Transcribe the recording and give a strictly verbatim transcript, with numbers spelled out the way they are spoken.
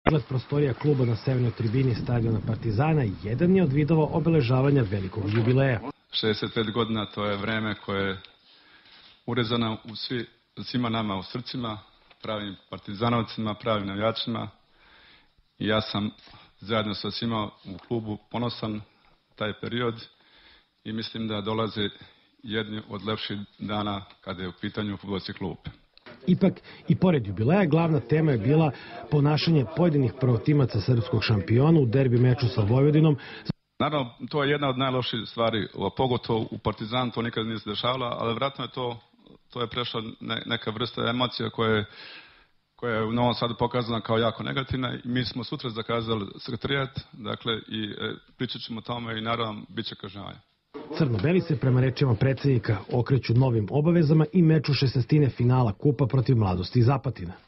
Izgled prostorija kluba na severnoj tribini stadiona Partizana jedan je od vidova obeležavanja velikog jubileja. šezdeset pet godina to je vreme koje je urezano u svi, svima nama u srcima, pravim partizanovcima, pravim navijačima. I ja sam zajedno sa svima u klubu ponosan taj period i mislim da dolaze jedni od lepših dana kada je u pitanju fudbalski klub. Ipak, i pored jubileja, glavna tema je bila ponašanje pojedinih prvotimaca srpskog šampiona u derbi meču sa Vojvodinom. Naravno, to je jedna od najloših stvari, pogotovo u Partizanu, to nikad nije se dešavalo, ali vratno je to, to je prešla neka vrsta emocija koja je, koja je u Novom Sadu pokazana kao jako negativna i mi smo sutra zakazali sekretarijat, dakle, i e, pričat ćemo o tome i naravno bit će kažnjavanja. Crno-beli se prema rečima predsjednika okreću novim obavezama i meču šesnaestine finala kupa protiv Mladosti iz Apatina.